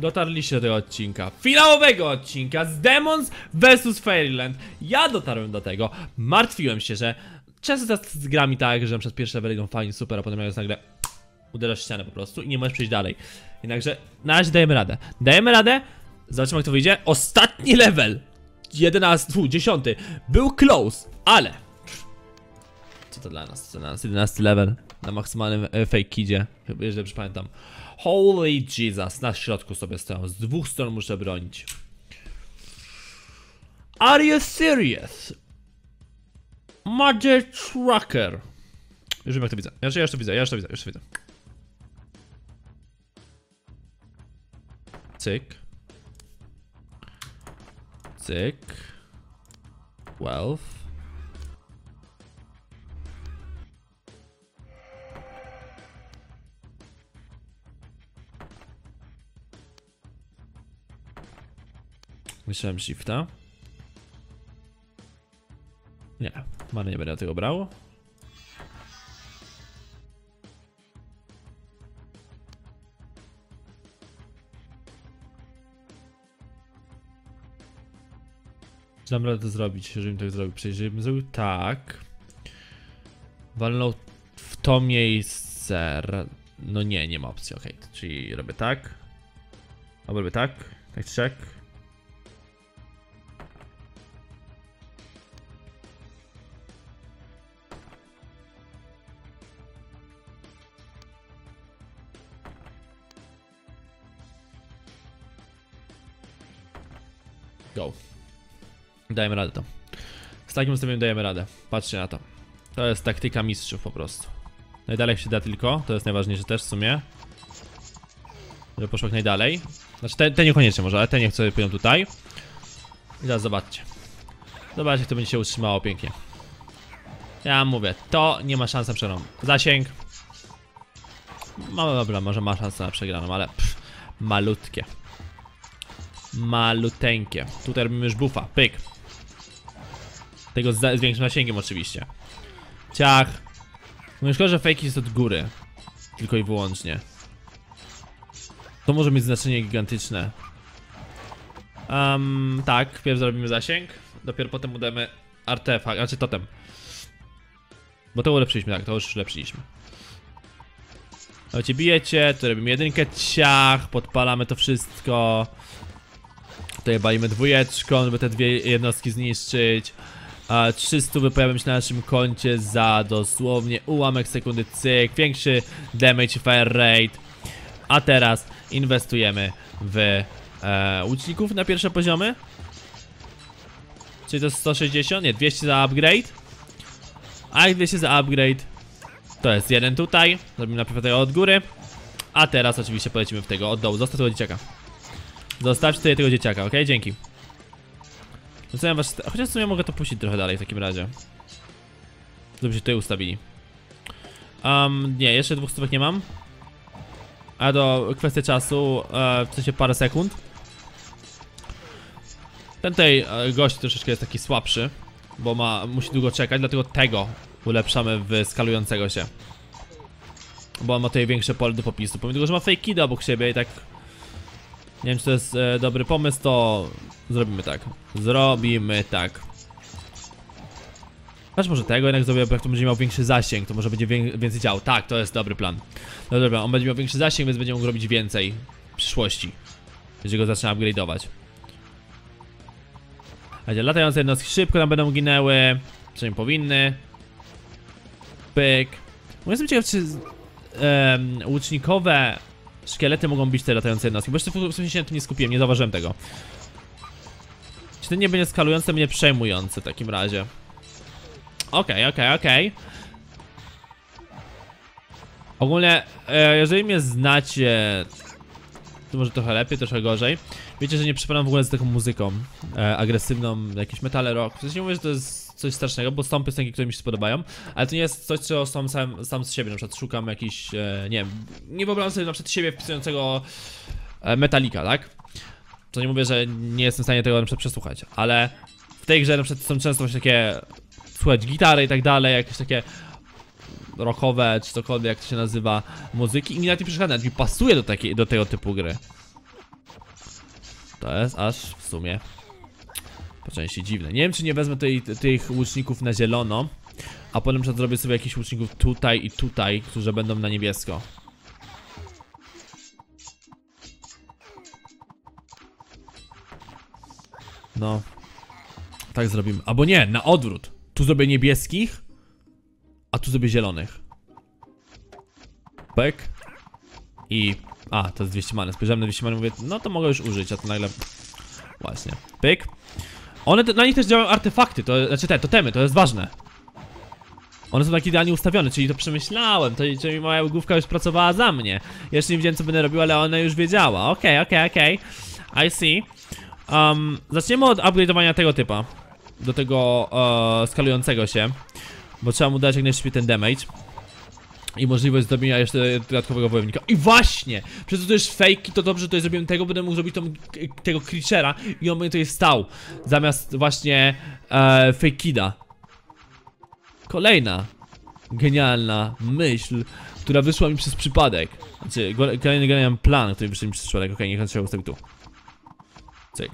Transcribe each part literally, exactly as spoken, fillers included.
dotarliście do tego odcinka, finałowego odcinka z Demons versus. Fairyland. Ja dotarłem do tego, martwiłem się, że często teraz z grami tak, że przez pierwsze level idą fajnie, super, a potem jak nagle uderzasz w ścianę po prostu i nie możesz przejść dalej. Jednakże na razie dajemy radę. Dajemy radę, zobaczymy jak to wyjdzie. Ostatni level, jedenasty, dziesiąty, był close, ale co to dla nas? Co to dla nas? jedenasty level na maksymalnym e, fake kidzie, chyba jeżeli dobrze pamiętam. Holy Jesus, na środku sobie stoją, z dwóch stron muszę bronić. Are you serious? Mother Trucker. Już wiem jak to widzę, ja już to widzę, ja już to widzę, już to widzę. Cyk. Cyk. Twelve. Myślałem shifta. Nie, many nie będę tego brał. Czy dam radę to zrobić, żebym tak zrobił? Przecież żebym zrobił tak. Walnął w to miejsce. No nie, nie ma opcji, okej. Okay. Czyli robię tak. Albo robię tak, tak czy tak. Go. Dajemy radę to. Z takim ustawieniem dajemy radę. Patrzcie na to. To jest taktyka mistrzów po prostu. Najdalej się da tylko. To jest najważniejsze też w sumie. Żeby poszło jak najdalej. Znaczy te, te niekoniecznie może, ale te niech sobie pójdą tutaj. I teraz zobaczcie. Zobaczcie jak to będzie się utrzymało pięknie. Ja mówię, to nie ma szans na przegraną. Zasięg. No dobra, może ma szansę na przegraną, ale pff, malutkie. Maluteńkie. Tutaj robimy już buffa, pyk. Tego z, z większym zasięgiem oczywiście. Ciach. No szkoda, że fake jest od góry. Tylko i wyłącznie. To może mieć znaczenie gigantyczne. Um, tak, pierw zrobimy zasięg. Dopiero potem udamy artefakt, znaczy totem. Bo to ulepszyliśmy, tak, to już ulepszyliśmy. Słuchajcie, bijecie, tu robimy jedynkę, ciach, podpalamy to wszystko. Tutaj balimy dwójeczką, żeby te dwie jednostki zniszczyć. A trzysta pojawią się na naszym koncie za dosłownie ułamek sekundy, cyk. Większy damage, fire rate. A teraz inwestujemy w e, łuczników na pierwsze poziomy. Czyli to jest sto sześćdziesiąt, nie, dwieście za upgrade. A jak dwieście za upgrade, to jest jeden tutaj. Zrobimy najpierw tego od góry. A teraz oczywiście polecimy w tego od dołu. Zostaw tego dzieciaka. Zostawcie tutaj tego dzieciaka, ok? Dzięki. Zostawiam was... Chociaż w sumie mogę to puścić trochę dalej w takim razie. Żeby się tutaj ustawili. Um, nie, jeszcze dwóch stówek nie mam. A do kwestii czasu, e, w sensie parę sekund. Ten tutaj e, gość troszeczkę jest taki słabszy. Bo ma, musi długo czekać, dlatego tego ulepszamy w skalującego się. Bo on ma tutaj większe pole do popisu. Pomimo tego, że ma fake kida obok siebie i tak... Nie wiem czy to jest e, dobry pomysł, to zrobimy tak. Zrobimy tak. Patrz, może tego jednak zrobię, jak to będzie miał większy zasięg, to może będzie wię więcej działał. Tak, to jest dobry plan. No dobra, on będzie miał większy zasięg, więc będzie mógł robić więcej w przyszłości. Jeżeli go zaczyna upgrade'ować. Słuchajcie, latające jednostki szybko nam będą ginęły. Przynajmniej powinny. Pyk. Bo jestem ciekaw, czy um, łucznikowe szkielety mogą bić te latające jednostki, bo jeszcze w sumie się na tym nie skupiłem, nie zauważyłem tego. Czy ten nie będzie skalujący, to będzie przejmujący w takim razie. Okej, okej, okej. Ogólnie, e, jeżeli mnie znacie, to może trochę lepiej, trochę gorzej. Wiecie, że nie przepadam w ogóle z taką muzyką e, agresywną, jakiś metal rock. W sensie nie mówię, że to jest coś strasznego, bo są piosenki, które mi się spodobają, ale to nie jest coś, co sam, sam, sam z siebie, na przykład szukam jakiś, e, nie wiem, nie wyobrażam sobie na przykład siebie wpisującego e, Metallica, tak? To nie mówię, że nie jestem w stanie tego na przykład przesłuchać, ale w tej grze na przykład są często właśnie takie, słuchać gitary i tak dalej, jakieś takie rockowe, czy cokolwiek, jak to się nazywa, muzyki i mi na tym przeszkadza, nawet mi pasuje do, takiej, do tego typu gry. To jest aż w sumie po części dziwne. Nie wiem, czy nie wezmę tej, tych łuczników na zielono, a potem przed zrobię sobie jakichś łuczników tutaj i tutaj, którzy będą na niebiesko. No. Tak zrobimy. Albo nie, na odwrót. Tu zrobię niebieskich, a tu zrobię zielonych. Pek. I... A, to jest dwieście many. Spojrzałem na dwieście many, mówię, no to mogę już użyć, a to nagle... Właśnie. Pyk. One, na nich też działają artefakty, to znaczy te, totemy, to jest ważne. One są tak idealnie ustawione, czyli to przemyślałem, to czyli moja główka już pracowała za mnie. Jeszcze nie wiedziałem, co będę robił, ale ona już wiedziała. Okej, okej, okej. I see. Um, zaczniemy od upgrade'owania tego typa. Do tego uh, skalującego się. Bo trzeba mu dać jak najszybciej ten damage. I możliwość zrobienia jeszcze dodatkowego wojownika. I właśnie! Przez to, to jest fake, to dobrze, że tutaj zrobiłem tego, będę mógł zrobić tą, tego creature'a i on będzie tutaj stał. Zamiast właśnie e, fake kida. Kolejna genialna myśl, która wyszła mi przez przypadek. Znaczy, kolejny genialny plan, który wyszedł mi przez przypadek. Okej, niech on się ustawi tu. Cyk.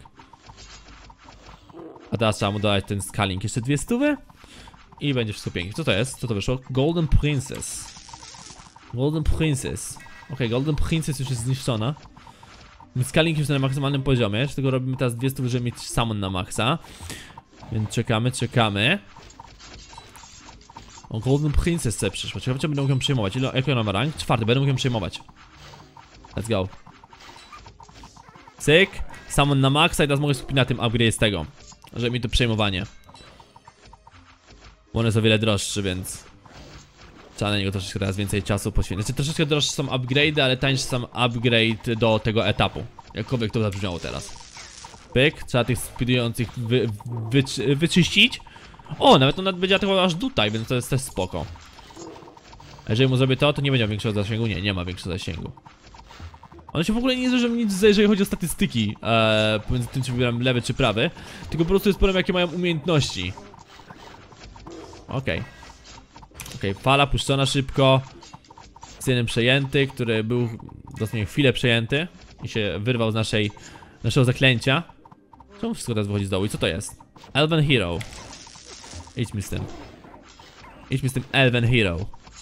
A teraz trzeba mu dodać ten scaling. Jeszcze dwie stówy i będzie wszystko pięknie. Co to jest? Co to wyszło? Golden Princess. Golden Princess. Okej, okay, Golden Princess już jest zniszczona. Scaling już na maksymalnym poziomie. Z tego robimy teraz dwie stówy, żeby mieć summon na maksa. Więc czekamy, czekamy. O, Golden Princess chce przyszła. Ciekawe, czy będę mógł ją przejmować. Ile, jaki ona ma rank? Czwarty, będę mógł ją przejmować. Let's go. Cyk. Summon na maksa i teraz mogę skupić na tym upgrade z tego, żeby mi to przejmowanie. Bo on jest o wiele droższy, więc trzeba na niego troszeczkę teraz więcej czasu poświęcić. Znaczy, troszeczkę droższe są upgrade'y, ale tańszy sam upgrade do tego etapu. Jakkolwiek to zabrzmiało teraz. Pyk, trzeba tych speedujących wy, wy, wy, wyczyścić. O, nawet on nawet będzie atakował aż tutaj, więc to jest też spoko. A jeżeli mu zrobię to, to nie będzie miał większego zasięgu. Nie, nie ma większego zasięgu. One się w ogóle nie zależy nic, jeżeli chodzi o statystyki e, pomiędzy tym, czy wybieram lewy czy prawy. Tylko po prostu jest problem, jakie mają umiejętności. Okej. Okej, fala puszczona szybko. Jeden przejęty, który był dosłownie chwilę przejęty i się wyrwał z naszej naszego zaklęcia. Czemu wszystko teraz wychodzi z dołu? I co to jest? Elven Hero. Idź mi z tym. Idź mi z tym Elven Hero.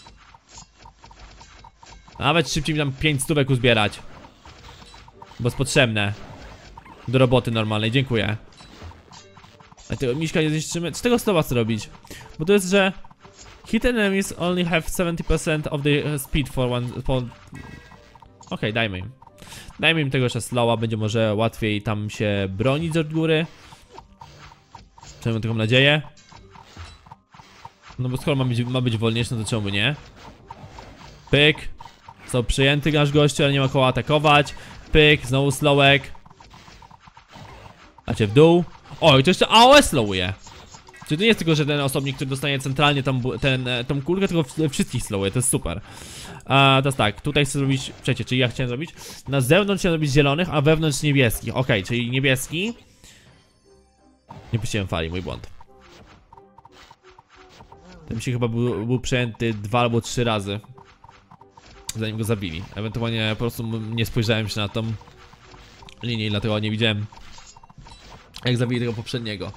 Nawet szybciej mi tam pięć stówek uzbierać. Bo jest potrzebne. Do roboty normalnej, dziękuję. A tego miśka nie zniszczymy. Z tego słowa chcę robić. Bo to jest, że hit enemies only have seventy percent of the speed for one... For... Okej, okay, dajmy im. Dajmy im tego jeszcze slowa, będzie może łatwiej tam się bronić od góry. Przynajmniej taką nadzieję. No bo skoro ma być, ma być wolniejszy, no to czemu by nie? Pyk. Są przyjęty nasz gościu, ale nie ma koło atakować. Pyk, znowu slowek. Macie w dół. O, i to jeszcze A O E slowuje. Czyli to nie jest tylko, że ten osobnik, który dostanie centralnie tą, ten, tą kulkę, tylko wszystkich slowuje, to jest super. A teraz tak, tutaj chcę zrobić, przecie, czyli ja chciałem zrobić na zewnątrz chciałem zrobić zielonych, a wewnątrz niebieskich. Okej, okay, czyli niebieski. Nie puściłem fali, mój błąd. Ten się chyba był, był przejęty dwa albo trzy razy, zanim go zabili. Ewentualnie po prostu nie spojrzałem się na tą linię i dlatego nie widziałem, jak zabili tego poprzedniego.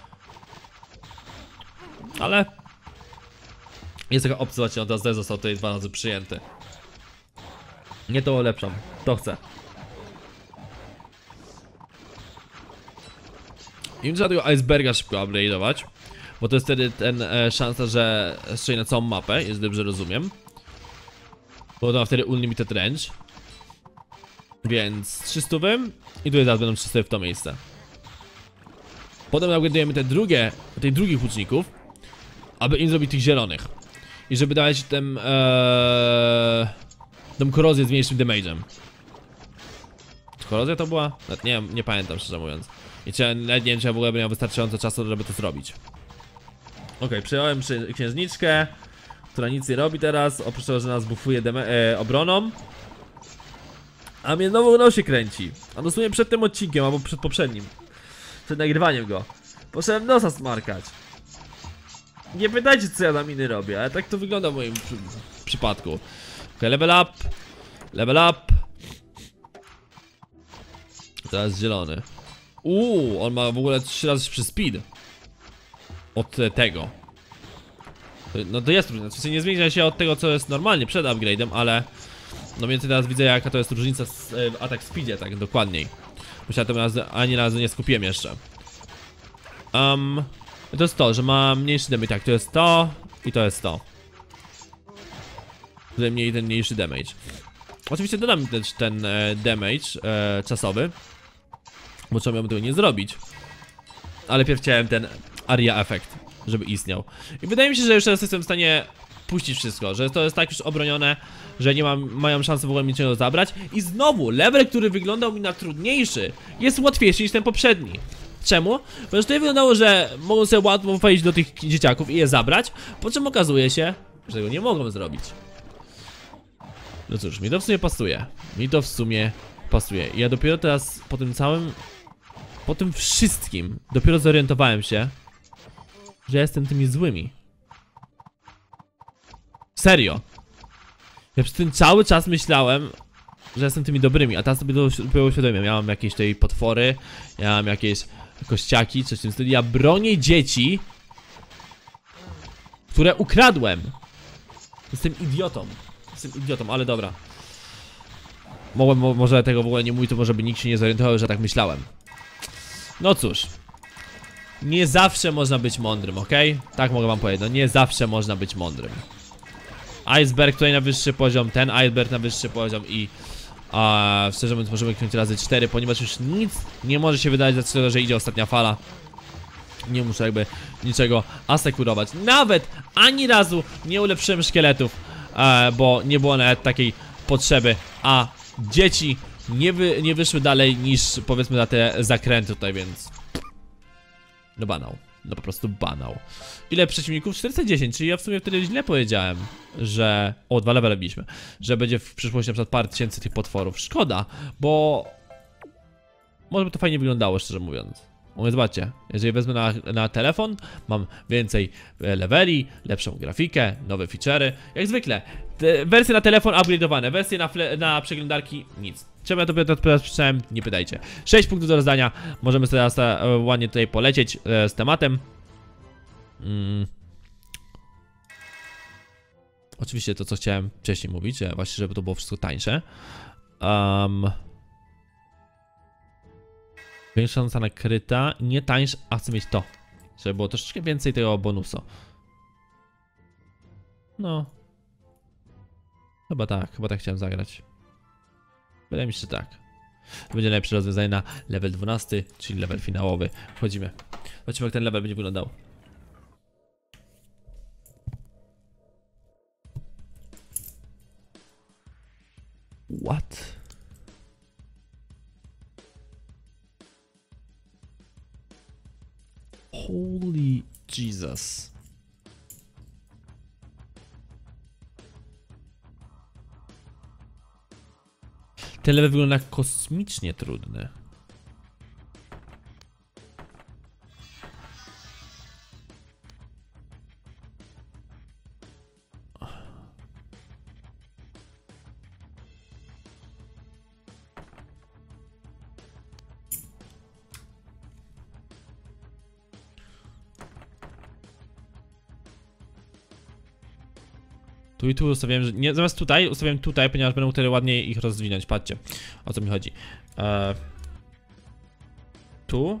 Ale jest taka opcja, zobaczcie, on teraz też został tutaj dwa razy przyjęty. Nie to ulepszam, to chcę. I trzeba tego iceberga szybko upgrade'ować, bo to jest wtedy ten e, szansa, że strzeli na całą mapę, jeśli dobrze rozumiem. Bo to ma wtedy unlimited range. Więc trzysta i tutaj zaraz będą trzysta w to miejsce. Potem upgrade'ujemy te drugie, tych drugich łuczników, aby im zrobić tych zielonych. I żeby dawać tym ee, tą korozję z mniejszym damage'em. Korozja to była? Nawet nie, nie pamiętam, szczerze mówiąc. I trzeba, nie wiem, czy ja w ogóle bym miał wystarczająco czasu, żeby to zrobić. Okej, okay, przejąłem księżniczkę, która nic nie robi teraz, oprócz tego, że nas buffuje e, obroną. A mnie znowu no się kręci. A dosłownie przed tym odcinkiem, albo przed poprzednim. Przed nagrywaniem go. Poszedłem nosa smarkać. Nie pytajcie, co ja na miny robię, ale tak to wygląda w moim przy przypadku. Okej, okay, level up. Level up. Teraz zielony. Uuu, on ma w ogóle trzy razy szybszy speed. Od tego. No to jest różnica, w sensie nie zmienia się od tego, co jest normalnie przed upgrade'em, ale... No więc teraz widzę, jaka to jest różnica w attack speedzie, tak dokładniej. Bo się na tym razy, ani razu nie skupiłem jeszcze. Um, to jest to, że ma mniejszy damage, tak, to jest to i to jest to. Tutaj mniej ten mniejszy damage. Oczywiście dodam też ten e, damage e, czasowy, bo czemu miałbym tego nie zrobić. Ale pierw chciałem ten area effect, żeby istniał. I wydaje mi się, że już teraz jestem w stanie puścić wszystko, że to jest tak już obronione, że nie mam, mają szansę w ogóle niczego zabrać. I znowu, level, który wyglądał mi na trudniejszy, jest łatwiejszy niż ten poprzedni. Czemu? Ponieważ tutaj wyglądało, że mogą sobie łatwo wejść do tych dzieciaków i je zabrać, po czym okazuje się, że tego nie mogą zrobić. No cóż, mi to w sumie pasuje. Mi to w sumie pasuje. I ja dopiero teraz po tym całym... Po tym wszystkim dopiero zorientowałem się, że jestem tymi złymi. Serio. Ja przez ten cały czas myślałem, że jestem tymi dobrymi, a teraz sobie dopiero uświadomiłem. Ja mam jakieś tutaj potwory, ja mam jakieś kościaki, coś w tym stylu. Ja bronię dzieci, które ukradłem. Jestem idiotą. Jestem idiotą, ale dobra. Mogłem mo może tego w ogóle nie mówić, to może by nikt się nie zorientował, że tak myślałem. No cóż. Nie zawsze można być mądrym, ok? Tak mogę wam powiedzieć, no nie zawsze można być mądrym. Iceberg tutaj na wyższy poziom, ten iceberg na wyższy poziom i... A szczerze mówiąc możemy kliknąć razy cztery, ponieważ już nic nie może się wydać, dlatego że idzie ostatnia fala. Nie muszę jakby niczego asekurować. Nawet ani razu nie ulepszyłem szkieletów, e, bo nie było nawet takiej potrzeby. A dzieci nie, wy, nie wyszły dalej niż powiedzmy na te zakręty tutaj, więc... No banał. No po prostu banał. Ile przeciwników? czterysta dziesięć, czyli ja w sumie wtedy źle powiedziałem, że... O, dwa levele biliśmy. Że będzie w przyszłości na przykład parę tysięcy tych potworów. Szkoda, bo... Może by to fajnie wyglądało, szczerze mówiąc. Mówię, zobaczcie, jeżeli wezmę na, na telefon, mam więcej leveli, lepszą grafikę, nowe feature'y. Jak zwykle, te wersje na telefon upgrade'owane, wersje na, na przeglądarki nic. Czemu ja to teraz przeczytałem? Nie pytajcie. sześć punktów do rozdania, możemy sobie teraz e, ładnie tutaj polecieć e, z tematem. Mm. Oczywiście to, co chciałem wcześniej mówić, że właśnie, żeby to było wszystko tańsze. Um... Większa szansa na kryta, nie tańsz, a chcę mieć to. Żeby było troszeczkę więcej tego bonusu. No. Chyba tak, chyba tak chciałem zagrać. Wydaje mi się, że tak. To będzie najlepsze rozwiązanie na level dwunasty, czyli level finałowy. Wchodzimy. Zobaczymy, jak ten level będzie wyglądał. What? Holy Jesus. Ten level wygląda kosmicznie trudny. Tu i tu ustawiałem, że nie, zamiast tutaj, ustawiałem tutaj, ponieważ będę mógł wtedy ładniej ich rozwinąć. Patrzcie, o co mi chodzi. Eee, tu.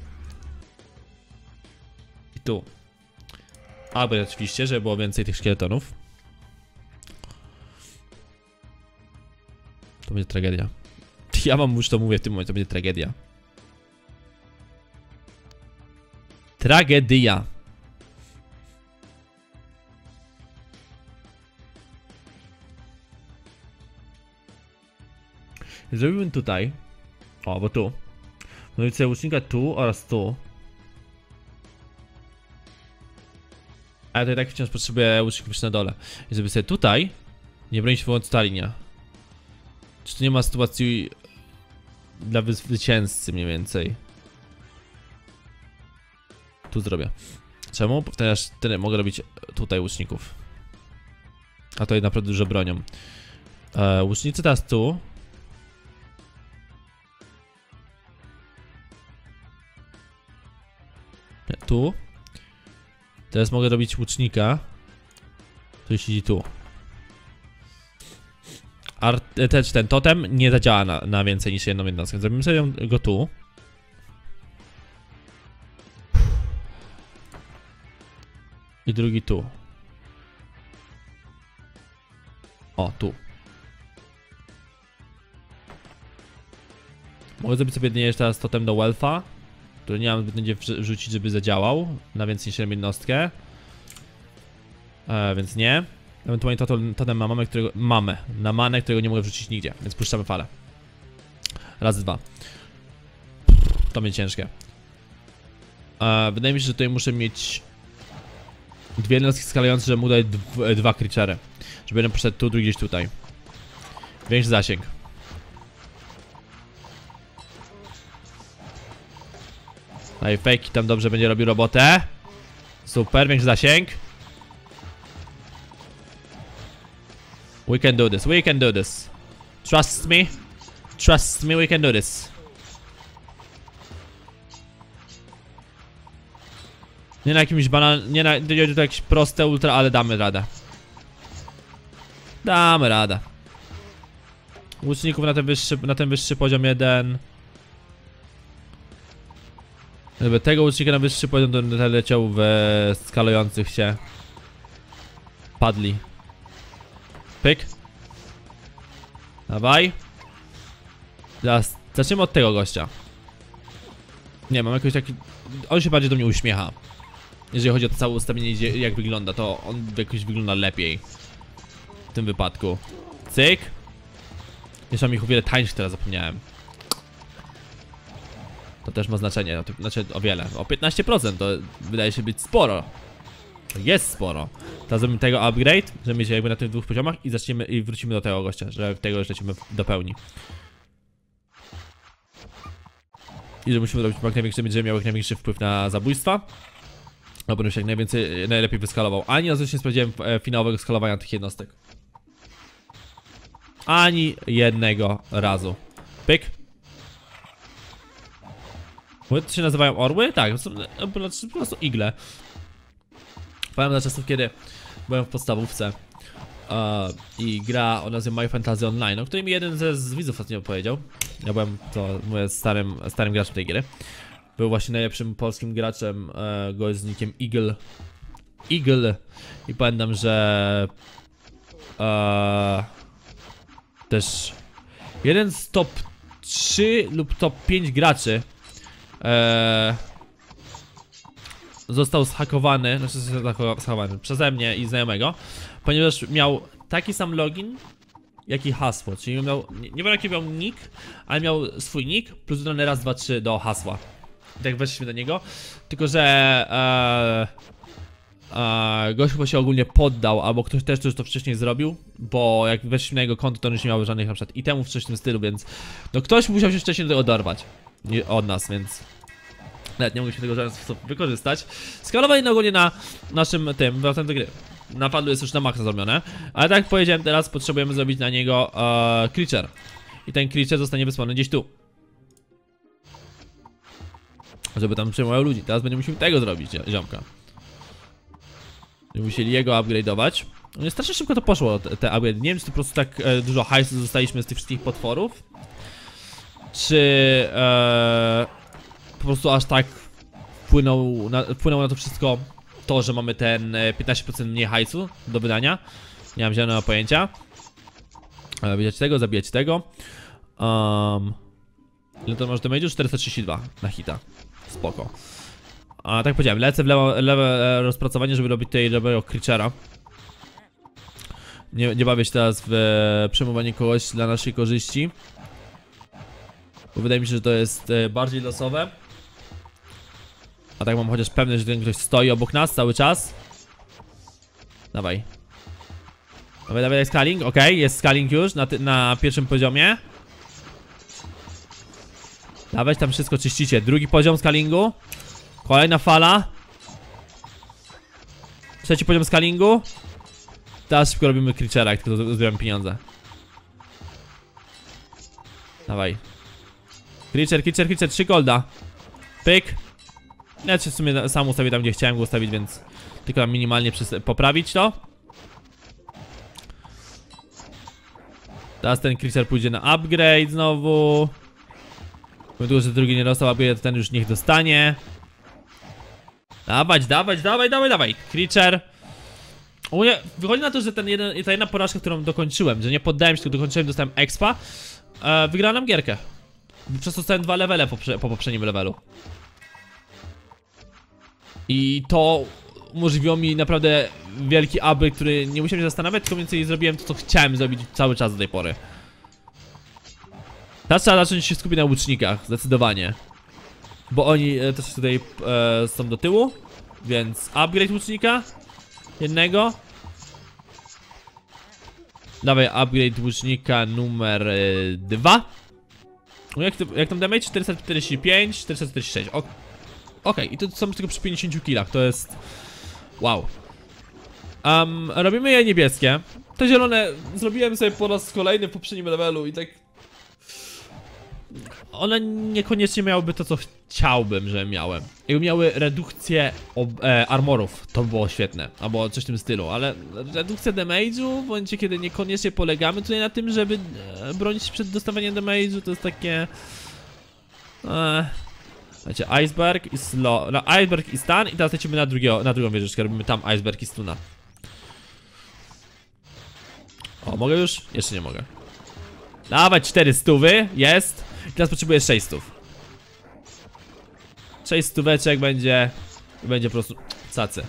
I tu. Albo oczywiście, żeby było więcej tych szkieletonów. To będzie tragedia. Ja wam już to mówię w tym momencie, to będzie tragedia. Tragedia. Zrobimy tutaj. O, bo tu. No sobie łucznika tu oraz tu. Ale to i tak wciąż potrzebuję łuczników na dole. I żeby sobie tutaj nie bronić wyłącznie ta linia. Czy tu nie ma sytuacji dla zwycięzcy mniej więcej? Tu zrobię. Czemu? Ponieważ tyle mogę robić tutaj łuczników. A to jest naprawdę dużo bronią. E, łucznicy teraz tu. tu. Teraz mogę robić łucznika, który siedzi tu. Art, ten, ten totem nie zadziała na, na więcej niż jedną jednostkę. Zrobimy sobie go tu. I drugi tu. O, tu. Mogę zrobić sobie jedynie jeszcze teraz totem do Wealtha, który nie mam zbytnio gdzie wrzucić, żeby zadziałał na więcej niż jedną jednostkę. E, więc nie. Ewentualnie totem, totem na mamę, którego... Mamy. Na manę, którego nie mogę wrzucić nigdzie, więc puszczamy falę. Raz, dwa. To będzie ciężkie. E, wydaje mi się, że tutaj muszę mieć dwie jednostki skalające, żeby mu dać dwa creature'y. Żeby jeden poszedł tu, drugi gdzieś tutaj. Większy zasięg. No i fejki tam dobrze będzie robił robotę. Super, większy zasięg. We can do this, we can do this. Trust me. Trust me, we can do this. Nie na jakimś banan... Nie na... Nie to jakieś proste ultra, ale damy radę. Damy radę. Łuczników na ten wyższy, na ten wyższy poziom jeden. Gdyby tego łucznika na wyższy poziom to leciał w skalujących się. Padli. Pyk. Dawaj. Teraz zaczniemy od tego gościa. Nie, mam jakoś taki... On się bardziej do mnie uśmiecha. Jeżeli chodzi o to całe ustawienie, jak wygląda, to on jakoś wygląda lepiej. W tym wypadku. Cyk. Jeszcze mam ich o wiele tańszych, teraz zapomniałem. To też ma znaczenie, znaczy o wiele. O piętnaście procent to wydaje się być sporo. To jest sporo. Teraz zrobimy tego upgrade, żeby mieć jakby na tych dwóch poziomach i zaczniemy i wrócimy do tego gościa, że tego już lecimy do pełni. I że musimy robić jak największy, będzie miał jak największy wpływ na zabójstwa. No bo się jak najwięcej, najlepiej wyskalował. Ani razu nie sprawdziłem finałowego skalowania tych jednostek. Ani jednego razu. Pyk. To się nazywają orły? Tak, to są po prostu igle. Pamiętam za czasów, kiedy byłem w podstawówce uh, i gra o nazwie My Fantasy Online, o której mi jeden ze z widzów ostatnio powiedział. Ja byłem to mówię, starym, starym graczem tej gry. Był właśnie najlepszym polskim graczem, uh, gość z nickiem Eagle. Eagle. I pamiętam, że uh, też jeden z top trzy lub top pięć graczy Eee, został zhakowany, znaczy zhakowany przeze mnie i znajomego, ponieważ miał taki sam login, jak i hasło, czyli miał, nie, nie wiem jaki miał nick, ale miał swój nick plus dodane raz, dwa, trzy do hasła. I tak weszliśmy do niego, tylko że eee, eee, gość chyba się ogólnie poddał, albo ktoś też już to wcześniej zrobił, bo jak weszliśmy na jego konto, to on już nie miał żadnych na przykład itemów w wcześniejszym stylu, więc no ktoś musiał się wcześniej do tego dorwać. Nie od nas, więc nawet nie mogliśmy tego w żaden sposób wykorzystać. Skalowanie ogólnie na naszym tym, wracam do gry. Na padlu jest już na maksa zrobione. Ale tak jak powiedziałem, teraz potrzebujemy zrobić na niego uh, creature. I ten creature zostanie wysłany gdzieś tu. Żeby tam przyjmował ludzi. Teraz będziemy musieli tego zrobić, ziomka. Będziemy musieli jego upgrade'ować. No strasznie szybko to poszło, te, te upgrade. Nie wiem, czy to po prostu tak e, dużo hajsu dostaliśmy z tych wszystkich potworów. Czy e, po prostu aż tak wpłynął na, wpłynęło na to wszystko to, że mamy ten piętnaście procent mniej hajsu do wydania. Nie mam żadnego pojęcia. Zabijać tego, zabijać tego. um, Ile to masz damage'u? czterysta trzydzieści dwa na hita. Spoko. A tak powiedziałem, lecę w lewo, lewe rozpracowanie, żeby robić tutaj lewego creature'a. Nie, nie bawię się teraz w e, przejmowanie kogoś dla naszej korzyści, bo wydaje mi się, że to jest e, bardziej losowe. A tak mam chociaż pewność, że ten ktoś stoi obok nas cały czas. Dawaj. Dawaj, dawaj, jest scaling, ok, jest scaling już na, na pierwszym poziomie. Dawaj, tam wszystko czyścicie. Drugi poziom scalingu. Kolejna fala. Trzeci poziom scalingu. Teraz szybko robimy creature'a, jak tylko zbieramy pieniądze. Dawaj. Creature, creature, creature, trzy golda. Pyk. Ja się w sumie sam ustawię tam, gdzie chciałem go ustawić, więc tylko tam minimalnie poprawić to. Teraz ten Creeper pójdzie na upgrade znowu. Pomimo, że drugi nie dostał upgrade, to ten już niech dostanie. Dawać, dawać, dawaj, dawaj, dawaj. Creature. Ogólnie wychodzi na to, że ten jeden, ta jedna porażka, którą dokończyłem, że nie poddałem się, tylko dokończyłem, dostałem expa, e, wygrała nam gierkę. Przez to dostałem dwa levele po, po poprzednim levelu. I to umożliwiło mi naprawdę wielki upgrade, który nie musiałem się zastanawiać, tylko więcej zrobiłem to, co chciałem zrobić cały czas do tej pory. Teraz trzeba zacząć się skupić na łucznikach, zdecydowanie. Bo oni e, też tutaj e, są do tyłu. Więc upgrade łucznika jednego. Dawaj upgrade łucznika numer y, dwa. Jak, to, jak tam damage? czterysta czterdzieści pięć, czterysta czterdzieści sześć. Okej, okay. I to są tylko przy pięćdziesięciu killach. To jest... Wow. um, Robimy je niebieskie. Te zielone zrobiłem sobie po raz kolejny w poprzednim levelu i tak... One niekoniecznie miałyby to, co chciałbym, że miałem. Jakby miały redukcję e, armorów, to by było świetne. Albo coś w tym stylu, ale redukcja damage'u, w momencie kiedy niekoniecznie polegamy tutaj na tym, żeby e, bronić się przed dostawaniem damage'u, to jest takie... E, Wiecie, iceberg i slow... No, iceberg i stun i teraz lecimy na, drugiego, na drugą wieżyczkę, robimy tam iceberg i stuna. O, mogę już? Jeszcze nie mogę. Dawać cztery stówy, jest. I teraz potrzebuję sześć stów. sześć stóweczek będzie. I będzie po prostu cacy.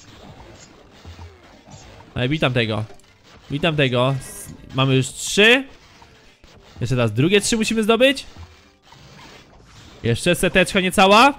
No i witam tego. Witam tego. Mamy już trzy. Jeszcze teraz drugie trzy musimy zdobyć. Jeszcze seteczka niecała.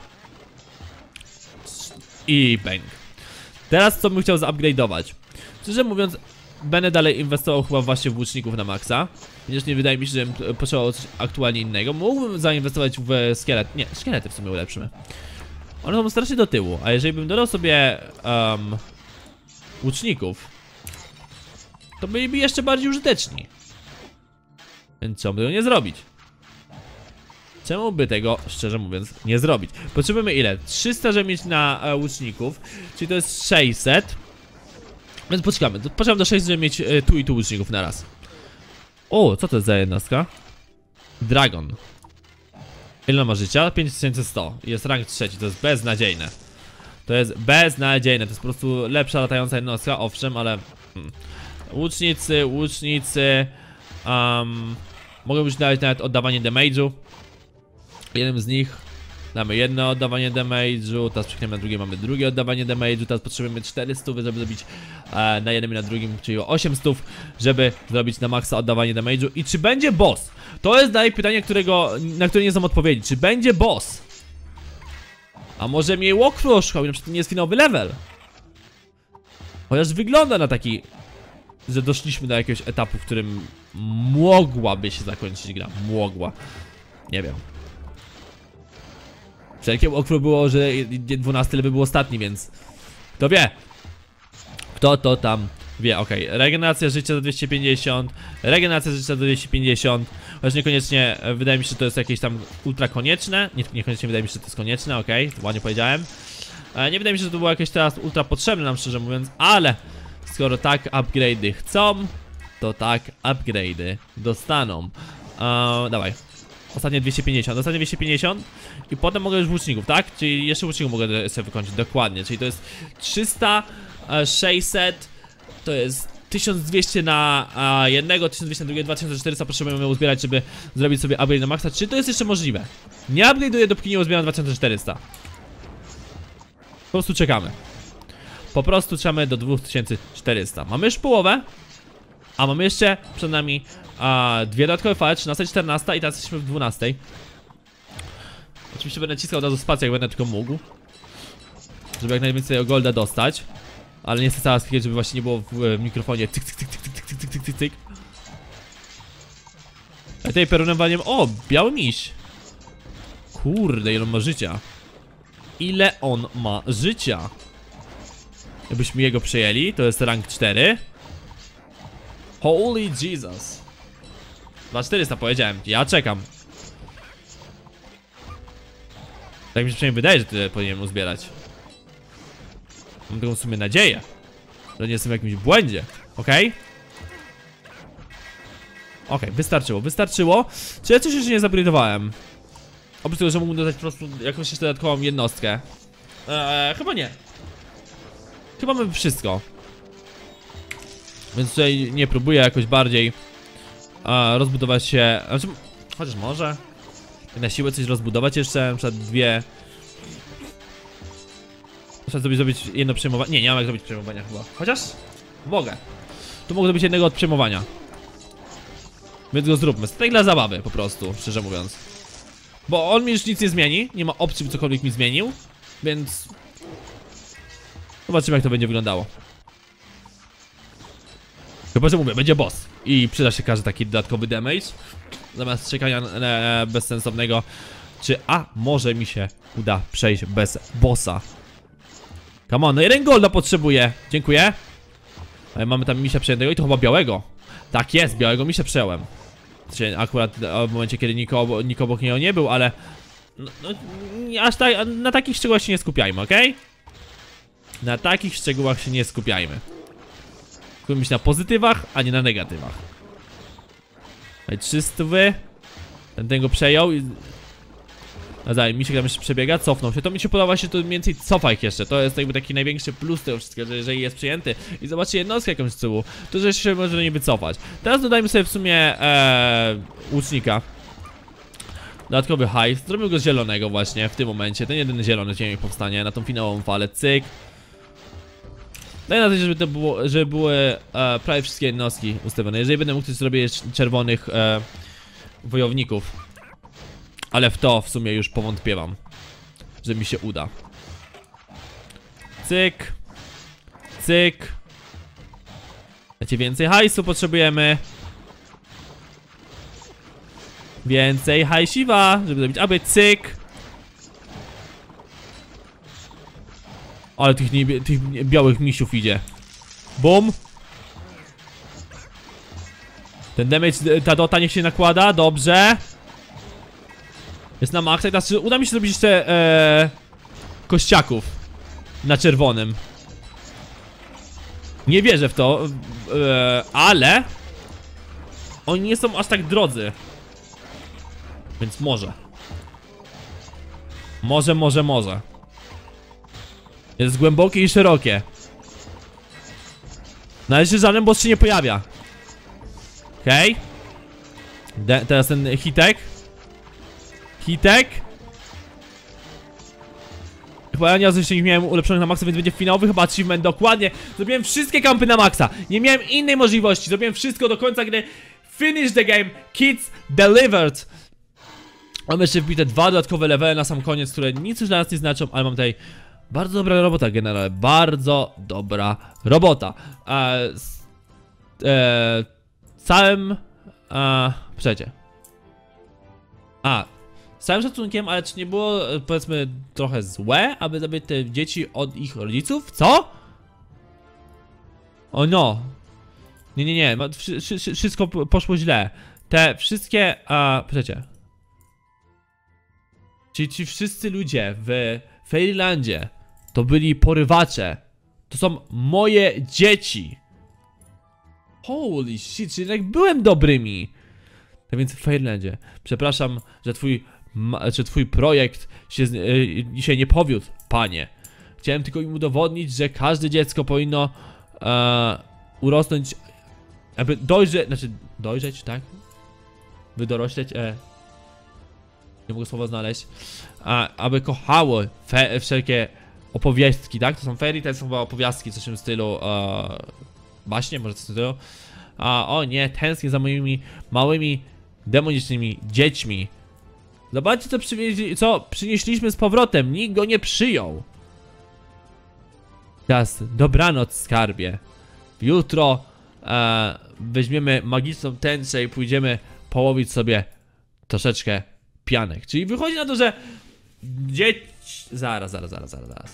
I bang. Teraz co bym chciał zupgrade'ować? Szczerze mówiąc, będę dalej inwestował chyba właśnie w łuczników na maksa. Chociaż nie wydaje mi się, że potrzebował coś aktualnie innego. Mógłbym zainwestować w szkielet. Nie, szkielety w sumie ulepszymy. One są strasznie do tyłu. A jeżeli bym dodał sobie um, łuczników, to byliby jeszcze bardziej użyteczni. Więc czemu by tego nie zrobić? Czemu by tego, szczerze mówiąc, nie zrobić? Potrzebujemy ile? trzysta, żeby mieć na e, łuczników. Czyli to jest sześćset. Więc poczekamy, poczekam do sześćset, żeby mieć e, tu i tu łuczników na raz. O, co to jest za jednostka? Dragon. Ile ma życia? pięć tysięcy sto. Jest rank trzeci, to jest beznadziejne. To jest beznadziejne, to jest po prostu lepsza latająca jednostka, owszem, ale... Hmm. Łucznicy, łucznicy... Um, mogę już dać nawet oddawanie damage'u. Jednym z nich damy jedno oddawanie damage'u, teraz przekniemy na drugie, mamy drugie oddawanie damage'u, teraz potrzebujemy cztery stówy, żeby zrobić e, na jednym i na drugim, czyli osiem stów, żeby zrobić na maksa oddawanie damage'u. I czy będzie boss? To jest dalej pytanie, którego, na które nie znam odpowiedzi. Czy będzie boss? A może mnie walkthrough oszukał i na przykład to nie jest finałowy level? Chociaż wygląda na taki, że doszliśmy do jakiegoś etapu, w którym mogłaby się zakończyć gra. Mogła. Nie wiem. Wszelkie walkthrough było, że dwunasty level był ostatni, więc kto wie? Kto to tam wie, okej. Okay. Regeneracja życia za dwieście pięćdziesiąt. Regeneracja życia za dwieście pięćdziesiąt. Chociaż niekoniecznie wydaje mi się, że to jest jakieś tam ultra konieczne. Nie, niekoniecznie wydaje mi się, że to jest konieczne, okej, okay. Ładnie powiedziałem. e, Nie wydaje mi się, że to było jakieś teraz ultra potrzebne nam, szczerze mówiąc. Ale skoro tak upgrade'y chcą, to tak upgrade'y dostaną. e, Dawaj. Ostatnie dwieście pięćdziesiąt, ostatnie dwieście pięćdziesiąt. I potem mogę już łuczników, tak? Czyli jeszcze łuczników mogę sobie wykończyć, dokładnie. Czyli to jest trzysta, sześćset. To jest tysiąc dwieście na a, jednego, tysiąc dwieście na drugie, dwa tysiące czterysta potrzebujemy uzbierać, żeby zrobić sobie upgrade na maksa. Czy to jest jeszcze możliwe? Nie upgrade'uję, dopóki nie uzbieram dwa tysiące czterysta. Po prostu czekamy. Po prostu czekamy do dwa tysiące czterysta. Mamy już połowę. A mamy jeszcze przed nami a, dwie dodatkowe fale, trzynaста i czternasta. I teraz jesteśmy w dwunastej. Oczywiście będę naciskał od razu spację, jak będę tylko mógł, żeby jak najwięcej tego golda dostać. Ale nie chcę cała sklikać, żeby właśnie nie było w, w mikrofonie tyk tyk tyk tyk tyk tyk tyk tyk tyk tyk. A tutaj perunowaniem... O! Biały miś! Kurde, ile on ma życia. Ile on ma życia? Jakbyśmy jego przejęli, to jest rank cztery. Holy Jesus. dwa tysiące czterysta powiedziałem, ja czekam. Tak mi się przynajmniej wydaje, że tyle powinienem uzbierać. Mam taką w sumie nadzieję, że nie jestem w jakimś błędzie. Okej? Okay? Okej, okay, wystarczyło, wystarczyło. Czy ja coś jeszcze nie zupgrade'owałem? Oprócz tego, że mógłbym dodać po prostu jakąś jeszcze dodatkową jednostkę. Eee, chyba nie. Chyba mamy wszystko. Więc tutaj nie próbuję jakoś bardziej e, rozbudować się. Znaczy, chociaż może na siłę coś rozbudować jeszcze, na przykład dwie. Muszę zrobić, zrobić jedno przejmowanie. Nie, nie mam jak zrobić przejmowania chyba. Chociaż mogę. Tu mogę zrobić jednego od przejmowania. Więc go zróbmy. Tak dla zabawy po prostu, szczerze mówiąc. Bo on mi już nic nie zmieni. Nie ma opcji, by cokolwiek mi zmienił. Więc zobaczymy, jak to będzie wyglądało. Chyba, że mówię, będzie boss i przyda się każdy taki dodatkowy damage. Zamiast czekania e, bezsensownego. Czy, a, może mi się uda przejść bez bossa. Come on, no jeden golda potrzebuję. Dziękuję. Ale mamy tam misia przejętego i to chyba białego. Tak jest, białego misia przejąłem. Znaczy, akurat w momencie, kiedy nikogo, nikogo obok niego nie był, ale no, no, aż tak, na takich szczegółach się nie skupiajmy, ok? Na takich szczegółach się nie skupiajmy. Skupimy się na pozytywach, a nie na negatywach. Tutaj trzysta wy. Ten ten go przejął i... A dalej, mi się tam jeszcze przebiega, cofnął się. To mi się podoba, się to mniej więcej cofa ich jeszcze. To jest jakby taki największy plus tego wszystkiego, że jeżeli jest przyjęty i zobaczy jednostkę jakąś z tyłu, to że się może do niej wycofać. Teraz dodajmy sobie w sumie ee, łucznika. Dodatkowy hajs. Zrobimy go z zielonego właśnie w tym momencie. Ten jedyny zielony cień powstanie na tą finałową falę. Cyk. Daj na to, żeby to było, żeby były e, prawie wszystkie jednostki ustawione. Jeżeli będę mógł, to zrobię czerwonych e, wojowników. Ale w to w sumie już powątpiewam, że mi się uda. Cyk. Cyk. Wiecie, więcej hajsu potrzebujemy. Więcej hajsiwa, żeby zrobić aby cyk. Ale tych, niebie, tych białych misiów idzie. Bum. Ten damage, ta dota niech się nakłada, dobrze. Jest na maksa i teraz uda mi się zrobić jeszcze ee, kościaków na czerwonym. Nie wierzę w to, ee, ale oni nie są aż tak drodzy. Więc może. Może, może, może. Jest głębokie i szerokie. No ale się żaden boss się nie pojawia. Okej. Okay. Teraz ten hitek. Hitek. Chyba ja nie jeszcze nie miałem ulepszonych na maksa, więc będzie finałowy chyba achievement. Dokładnie. Zrobiłem wszystkie kampy na maksa. Nie miałem innej możliwości. Zrobiłem wszystko do końca gry. Finish the game. Kids delivered. Mam jeszcze wbite dwa dodatkowe levele na sam koniec, które nic już dla nas nie znaczą, ale mam tutaj bardzo dobra robota, generalnie. Bardzo dobra robota. Eee, z, eee, całym... Eee, przecie. A, z całym szacunkiem, ale czy nie było, powiedzmy, trochę złe, aby zabrać te dzieci od ich rodziców? Co? O no. Nie, nie, nie, wszystko poszło źle. Te wszystkie, a, przecie. Czyli ci wszyscy ludzie w Fairylandzie to byli porywacze. To są moje dzieci. Holy shit, czyli jak byłem dobrymi. Tak więc w Fairylandzie, przepraszam, że twój, że twój projekt się yy, dzisiaj nie powiódł, panie. Chciałem tylko im udowodnić, że każde dziecko powinno e, urosnąć, aby dojrzeć, znaczy dojrzeć, tak? Wydorośleć, e, nie mogę słowa znaleźć, a, aby kochało fe, wszelkie opowieści, tak? To są fairy, to są chyba opowiastki, coś w tym stylu, e, baśnie, może coś w tym stylu. A o nie, tęsknię za moimi małymi demonicznymi dziećmi. Zobaczcie, co, co przynieśliśmy z powrotem. Nikt go nie przyjął. Teraz dobranoc, skarbie. Jutro e, weźmiemy magiczną tęczę i pójdziemy połowić sobie troszeczkę pianek. Czyli wychodzi na to, że dzieci... Zaraz, zaraz, zaraz, zaraz, zaraz.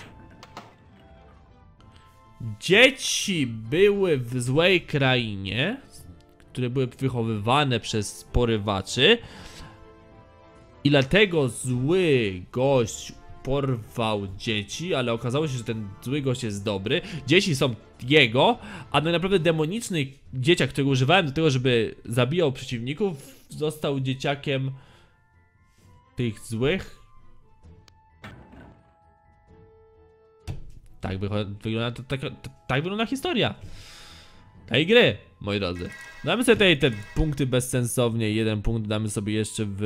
Dzieci były w złej krainie, które były wychowywane przez porywaczy. I dlatego zły gość porwał dzieci, ale okazało się, że ten zły gość jest dobry. Dzieci są jego, a tak naprawdę demoniczny dzieciak, którego używałem do tego, żeby zabijał przeciwników, został dzieciakiem tych złych. Tak wygląda, to, tak, to, tak wygląda historia tej gry, moi drodzy. Damy sobie tutaj te punkty bezsensownie. Jeden punkt damy sobie jeszcze w...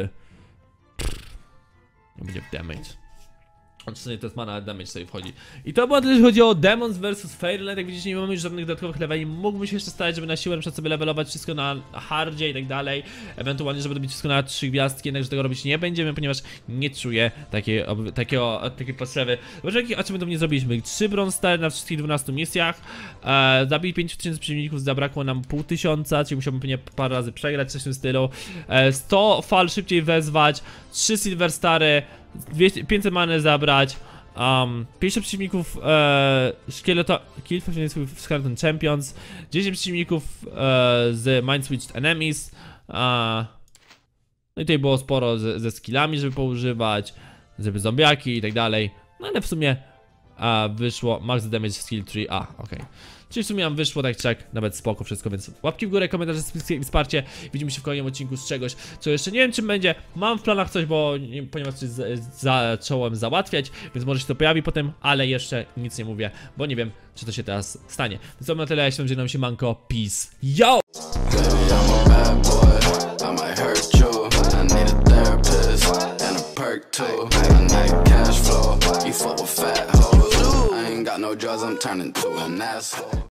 Nie będzie w damage. Oczywiście to jest mana, ale damage sobie wchodzi. I to było tyle, jeśli chodzi o Demons versus. Fairyland. Jak widzicie, nie mamy już żadnych dodatkowych leveli. Mógłbym się jeszcze starać, żeby na siłę przed sobie levelować wszystko na hardzie i tak dalej. Ewentualnie, żeby robić wszystko na trzy gwiazdki, jednakże tego robić nie będziemy, ponieważ nie czuję takiej, takiego, takiej potrzeby. Zobaczcie, jakie achievement nie zrobiliśmy. trzy Bronze Star na wszystkich dwunastu misjach. E, zabili pięć tysięcy przeciwników, zabrakło nam pół tysiąca, czyli musiałbym pewnie parę razy przegrać, coś w tym stylu. E, sto fal szybciej wezwać, trzy Silver Stary, pięćset many zabrać, um, pięćdziesiąt przeciwników e, szkieleta, kill przeciwników Skeleton Champions, dziesięć przeciwników e, z Mind Switched Enemies, e, no i tutaj było sporo ze, ze skillami, żeby poużywać, żeby zombiaki i tak dalej, no ale w sumie e, wyszło max damage skill trzy, a okej. Okay. Czyli w sumie nam wyszło tak czek, nawet spoko wszystko, więc łapki w górę, komentarze, wsparcie. Widzimy się w kolejnym odcinku z czegoś, co jeszcze nie wiem czym będzie. Mam w planach coś, bo nie, ponieważ coś zacząłem załatwiać, więc może się to pojawi potem, ale jeszcze nic nie mówię, bo nie wiem, czy to się teraz stanie. Więc to na tyle, jeśli będzie nam się manko, peace, yo! No drugs, I'm turning to an asshole.